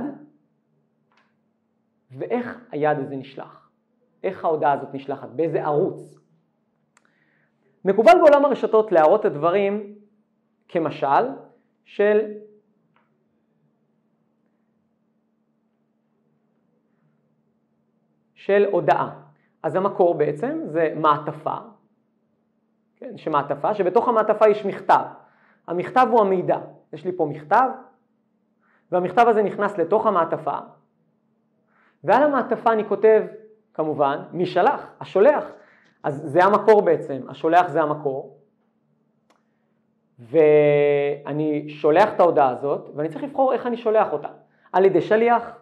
ואיך היעד הזה נשלח. איך ההודעה הזאת נשלחת, באיזה ערוץ. מקובל בעולם הרשתות להראות את הדברים כמשל של הודעה. אז המקור בעצם זה מעטפה, כן, שמעטפה, שבתוך המעטפה יש מכתב. המכתב הוא המידע. יש לי פה מכתב, והמכתב הזה נכנס לתוך המעטפה, ועל המעטפה אני כותב, כמובן, מי שלח, השולח. אז זה המקור בעצם, השולח זה המקור, ואני שולח את ההודעה הזאת, ואני צריך לבחור איך אני שולח אותה. על ידי שליח,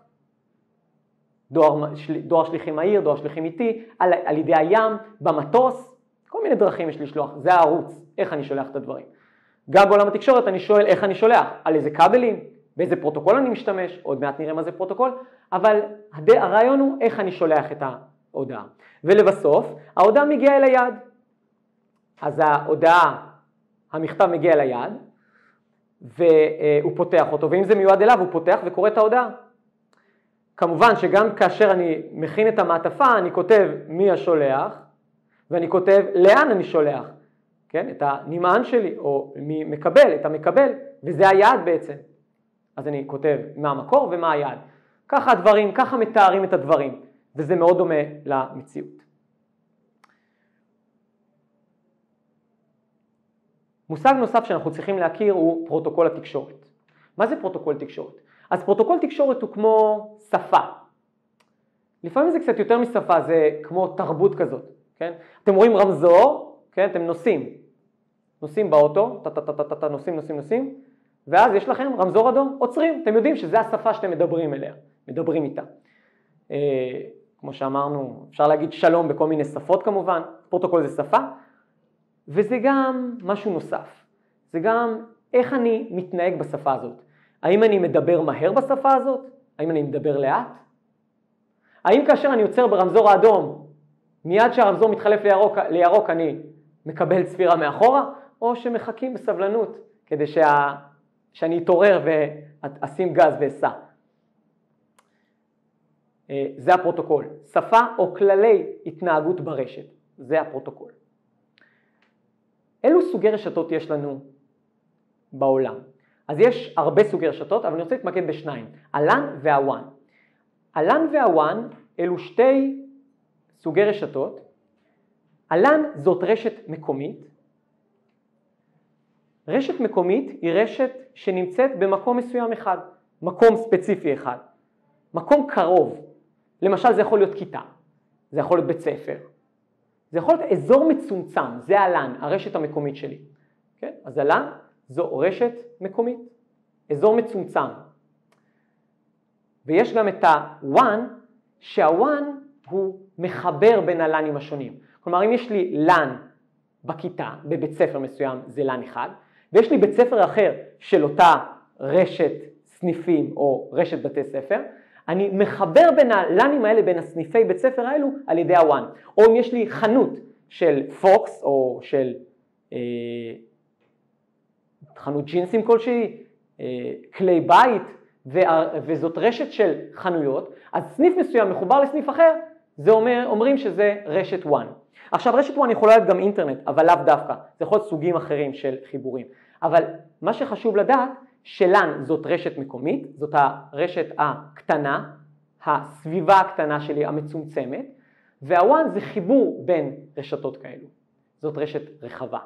דואר שליחים מהיר, דואר שליחים איטי, על ידי הים, במטוס, כל מיני דרכים יש לשלוח, זה הערוץ, איך אני שולח את הדברים. גם בעולם התקשורת אני שואל איך אני שולח, על איזה כבלים, באיזה פרוטוקול אני משתמש, עוד מעט נראה מה זה פרוטוקול, אבל הרעיון הוא איך אני שולח את ההודעה. ולבסוף, ההודעה מגיעה אל היעד. אז ההודעה, המכתב מגיע אל היעד, והוא פותח אותו, ואם זה מיועד אליו, הוא פותח וקורא את ההודעה. כמובן שגם כאשר אני מכין את המעטפה, אני כותב מי השולח, ואני כותב לאן אני שולח, כן? את הנמען שלי, או מי מקבל, את המקבל, וזה היעד בעצם. אז אני כותב מה המקור ומה היעד. ככה הדברים, ככה מתארים את הדברים, וזה מאוד דומה למציאות. מושג נוסף שאנחנו צריכים להכיר הוא פרוטוקול התקשורת. מה זה פרוטוקול תקשורת? אז פרוטוקול תקשורת הוא כמו שפה. לפעמים זה קצת יותר משפה, זה כמו תרבות כזאת. כן? אתם רואים רמזור, כן? אתם נוסעים באוטו, נוסעים, ואז יש לכם רמזור אדום, עוצרים. אתם יודעים שזה השפה שאתם מדברים איתה. כמו שאמרנו, אפשר להגיד שלום בכל מיני שפות כמובן, פרוטוקול זה שפה, וזה גם משהו נוסף. זה גם איך אני מתנהג בשפה הזאת. האם אני מדבר מהר בשפה הזאת? האם אני מדבר לאט? האם כאשר אני עוצר ברמזור האדום, מיד שהרמזור מתחלף לירוק אני מקבל צפירה מאחורה, או שמחכים בסבלנות כדי שאני אתעורר ואשים גז ואסע. זה הפרוטוקול. שפה או כללי התנהגות ברשת. זה הפרוטוקול. אילו סוגי רשתות יש לנו בעולם? אז יש הרבה סוגי רשתות, אבל אני רוצה להתמקד בשניים, הלן והוואן. הלן והוואן אלו שתי סוגי רשתות. הלן זאת רשת מקומית. רשת מקומית היא רשת שנמצאת במקום מסוים אחד, מקום ספציפי אחד, מקום קרוב. למשל זה יכול להיות כיתה, זה יכול להיות בית ספר, זה יכול להיות אזור מצומצם, זה הלן, הרשת המקומית שלי. כן? אז הלן זו רשת מקומית, אזור מצומצם. ויש גם את הוואן, שהוואן הוא מחבר בין הלנים השונים. כלומר, אם יש לי לן בכיתה, בבית ספר מסוים, זה לן אחד, ויש לי בית ספר אחר של אותה רשת סניפים או רשת בתי ספר, אני מחבר בין הלנים האלה, בין הסניפי בית ספר האלו, על ידי הוואן. או אם יש לי חנות של פוקס או של חנות ג'ינסים כלשהי, כלי בית, וזאת רשת של חנויות, אז סניף מסוים מחובר לסניף אחר, זה אומרים שזה רשת וואן. עכשיו רשת וואן יכולה להיות גם אינטרנט, אבל לאו דווקא, זה יכול להיות סוגים אחרים של חיבורים. אבל מה שחשוב לדעת, שלן זאת רשת מקומית, זאת הרשת הקטנה, הסביבה הקטנה שלי המצומצמת, והוואן זה חיבור בין רשתות כאלו, זאת רשת רחבה.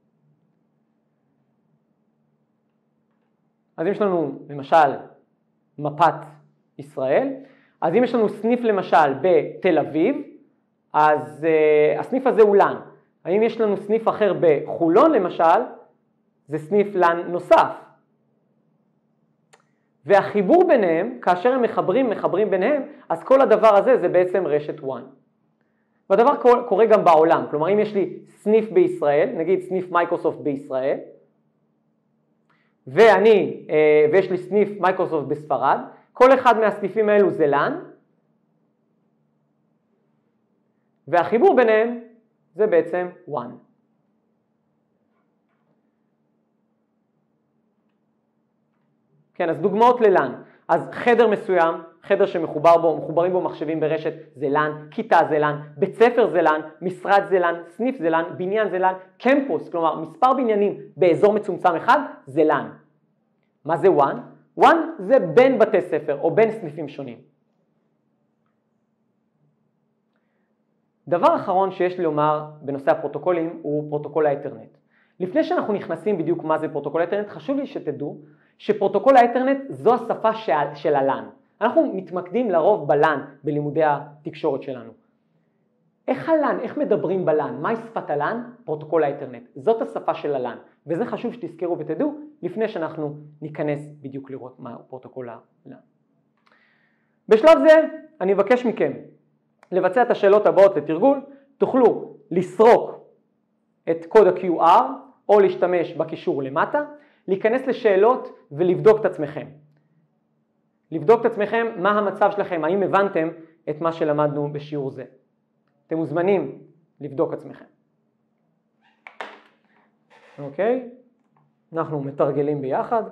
אז יש לנו למשל מפת ישראל. אז אם יש לנו סניף למשל בתל אביב, אז הסניף הזה הוא LAN. האם יש לנו סניף אחר בחולון למשל, זה סניף LAN נוסף. והחיבור ביניהם, כאשר הם מחברים ביניהם, אז כל הדבר הזה זה בעצם רשת WAN. והדבר קורה גם בעולם, כלומר אם יש לי סניף בישראל, נגיד סניף מייקרוסופט בישראל, ויש לי סניף מייקרוסופט בספרד, כל אחד מהסניפים האלו זה LAN, והחיבור ביניהם זה בעצם WAN. כן, אז דוגמאות ל-LAN. אז חדר מסוים, חדר מחוברים בו מחשבים ברשת זה LAN, כיתה זה LAN, בית ספר זה LAN, משרד זה LAN, סניף זה LAN, בניין זה LAN, קמפוס, כלומר מספר בניינים באזור מצומצם אחד זה LAN. מה זה WAN? WAN זה בין בתי ספר או בין סניפים שונים. דבר אחרון שיש לי לומר בנושא הפרוטוקולים הוא פרוטוקול האתרנט. לפני שאנחנו נכנסים בדיוק מה זה פרוטוקול האתרנט, חשוב לי שתדעו שפרוטוקול האתרנט זו השפה של הלן. אנחנו מתמקדים לרוב בלן בלימודי התקשורת שלנו. איך הלן? איך מדברים בלן? מהי שפת הלן? פרוטוקול האתרנט. זאת השפה של הלן, וזה חשוב שתזכרו ותדעו לפני שאנחנו ניכנס בדיוק לראות מה פרוטוקול הלן. בשלב זה אני אבקש מכם לבצע את השאלות הבאות לתרגול. תוכלו לסרוק את קוד ה-QR או להשתמש בקישור למטה, להיכנס לשאלות ולבדוק את עצמכם. לבדוק את עצמכם מה המצב שלכם, האם הבנתם את מה שלמדנו בשיעור זה. אתם מוזמנים לבדוק עצמכם. אוקיי? אנחנו מתרגלים ביחד.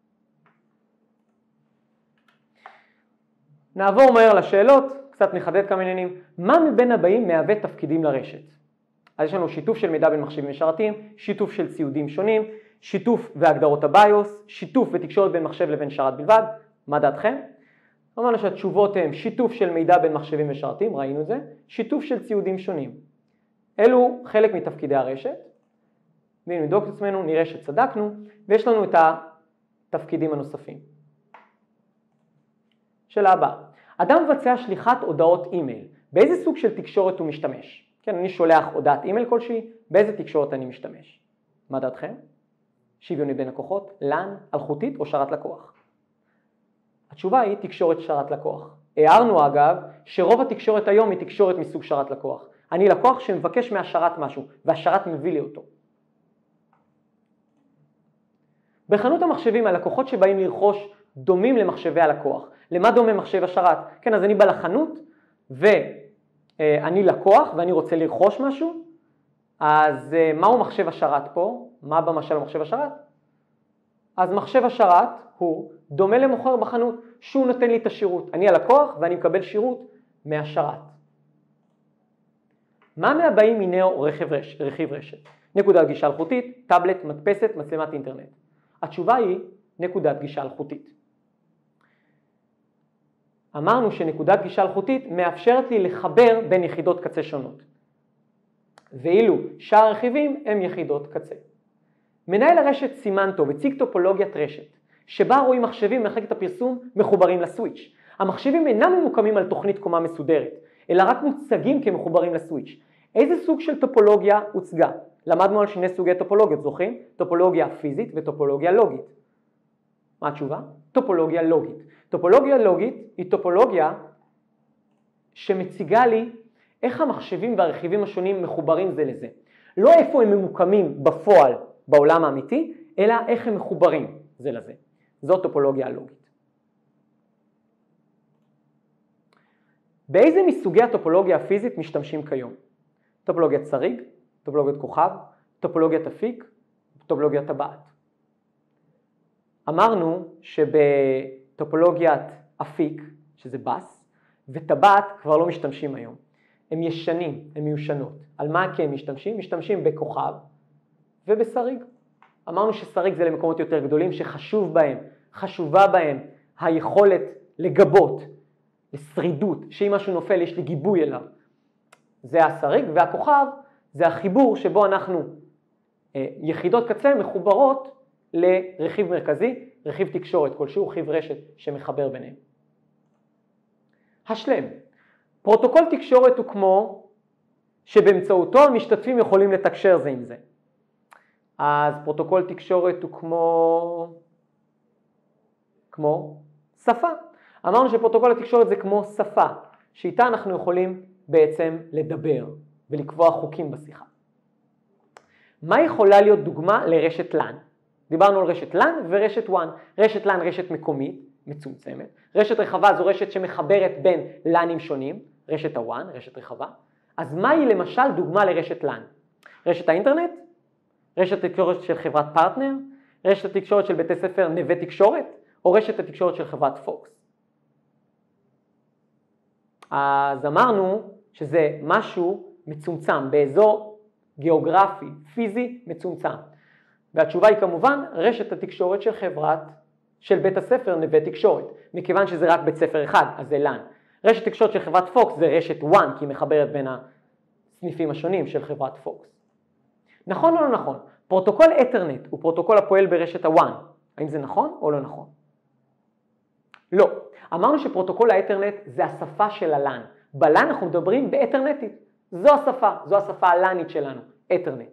נעבור מהר לשאלות, קצת נחדד כמה עניינים. מה מבין הבאים מהווה תפקידים לרשת? אז יש לנו שיתוף של מידע בין מחשבים ושרתים, שיתוף של ציודים שונים, שיתוף והגדרות הביוס, שיתוף ותקשורת בין מחשב לבין שרת בלבד. מה דעתכם? אמרנו שהתשובות הן שיתוף של מידע בין מחשבים ושרתים, ראינו את זה, שיתוף של ציודים שונים. אלו חלק מתפקידי הרשת. ואם נבדוק את עצמנו נראה שצדקנו, ויש לנו את התפקידים הנוספים. שאלה הבאה. אדם מבצע שליחת הודעות אימייל. באיזה סוג של תקשורת הוא משתמש? כן, אני שולח הודעת אימייל כלשהי, באיזה תקשורת אני משתמש? מה דעתכם? שוויוני בין לקוחות, LAN, אלחוטית או שרת לקוח? התשובה היא תקשורת שרת לקוח. הערנו אגב שרוב התקשורת היום היא תקשורת מסוג שרת לקוח. אני לקוח שמבקש מהשרת משהו, והשרת מביא לי אותו. בחנות המחשבים הלקוחות שבאים לרכוש דומים למחשבי הלקוח. למה דומה מחשב השרת? כן, אז אני בא לחנות ואני לקוח ואני רוצה לרכוש משהו, אז מהו מחשב השרת פה? מה במשל מחשב השרת? אז מחשב השרת הוא דומה למוכר בחנות שהוא נותן לי את השירות. אני הלקוח ואני מקבל שירות מהשרת. מה מהבאים מינהו רכיב רשת? נקודת גישה אלחוטית, טאבלט, מדפסת, מצלמת אינטרנט. התשובה היא נקודת גישה אלחוטית. אמרנו שנקודת גישה אלחוטית מאפשרת לי לחבר בין יחידות קצה שונות. ואילו שאר הרכיבים הם יחידות קצה. מנהל הרשת סימנטוב הציג טופולוגיית רשת, שבה רואים מחשבים במחלקת הפרסום מחוברים לסוויץ'. המחשבים אינם ממוקמים על תוכנית קומה מסודרת, אלא רק מוצגים כמחוברים לסוויץ'. איזה סוג של טופולוגיה הוצגה? למדנו על שני סוגי טופולוגיות, זוכרים? טופולוגיה פיזית וטופולוגיה לוגית. מה התשובה? טופולוגיה לוגית. טופולוגיה לוגית היא טופולוגיה שמציגה לי איך המחשבים והרכיבים השונים מחוברים זה לזה. לא איפה הם ממוקמים בפועל בעולם האמיתי, אלא איך הם מחוברים זה לזה. זו טופולוגיה הלוגית. באיזה מסוגי הטופולוגיה הפיזית משתמשים כיום? טופולוגיית שריג, טופולוגיית כוכב, טופולוגיית אפיק, טופולוגיית טבעת. אמרנו שבטופולוגיית אפיק, שזה בס, וטבעת כבר לא משתמשים היום. הם ישנים, הם מיושנות. על מה כן משתמשים? משתמשים בכוכב ובשריג. אמרנו ששריג זה למקומות יותר גדולים חשובה בהם היכולת לגבות, לשרידות, שאם משהו נופל יש לי גיבוי אליו. זה השריג, והכוכב זה החיבור שבו אנחנו יחידות קצה מחוברות לרכיב מרכזי. רכיב תקשורת כלשהו, רכיב רשת שמחבר ביניהם. השלם. פרוטוקול תקשורת הוא כמו שבאמצעותו המשתתפים יכולים לתקשר זה עם זה. אז פרוטוקול תקשורת הוא כמו שפה. אמרנו שפרוטוקול התקשורת זה כמו שפה, שאיתה אנחנו יכולים בעצם לדבר ולקבוע חוקים בשיחה. מה יכולה להיות דוגמה לרשת LAN? דיברנו על רשת LAN ורשת WAN. רשת LAN רשת מקומית, מצומצמת. רשת רחבה זו רשת שמחברת בין LANים שונים, רשת ה-WAN, רשת רחבה. אז מהי למשל דוגמה לרשת LAN? רשת האינטרנט, רשת התקשורת של חברת פרטנר, רשת התקשורת של בתי ספר נווה תקשורת, או רשת התקשורת של חברת פוקס. אז אמרנו שזה משהו מצומצם, באזור גיאוגרפי, פיזי מצומצם. והתשובה היא כמובן רשת התקשורת של בית הספר נווה תקשורת, מכיוון שזה רק בית ספר אחד, אז זה LAN. רשת תקשורת של חברת פוקס זה רשת WAN, כי היא מחברת בין הסניפים השונים של חברת פוקס. נכון או לא נכון? פרוטוקול אתרנט הוא פרוטוקול הפועל ברשת ה-WAN. האם זה נכון או לא נכון? לא. אמרנו שפרוטוקול האתרנט זה השפה של ה-LAN. ב-LAN אנחנו מדברים באתרנטית. זו השפה ה-LANית שלנו, אתרנט.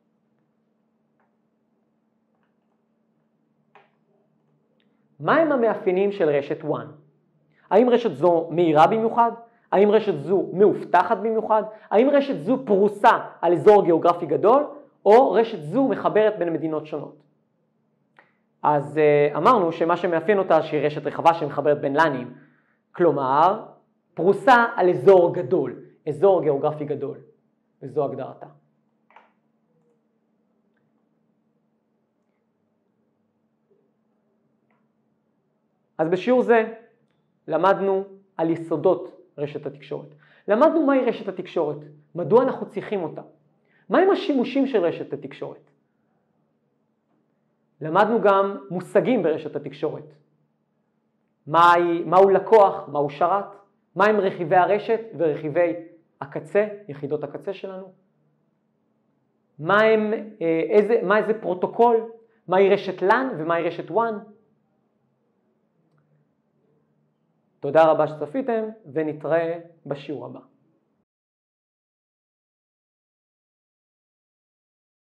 מה הם המאפיינים של רשת WAN? האם רשת זו מהירה במיוחד? האם רשת זו מאובטחת במיוחד? האם רשת זו פרוסה על אזור גיאוגרפי גדול? או רשת זו מחברת בין מדינות שונות? אז אמרנו שמה שמאפיין אותה שהיא רשת רחבה שמחברת בין LANים, כלומר פרוסה על אזור גדול, אזור גיאוגרפי גדול, וזו הגדרתה. אז בשיעור זה למדנו על יסודות רשת התקשורת. למדנו מהי רשת התקשורת, מדוע אנחנו צריכים אותה, מהם השימושים של רשת התקשורת. למדנו גם מושגים ברשת התקשורת. מהו לקוח, מהו שרת, מהם רכיבי הרשת ורכיבי הקצה, יחידות הקצה שלנו. מה איזה פרוטוקול, מהי רשת LAN ומהי רשת WAN. תודה רבה שצפיתם ונתראה בשיעור הבא.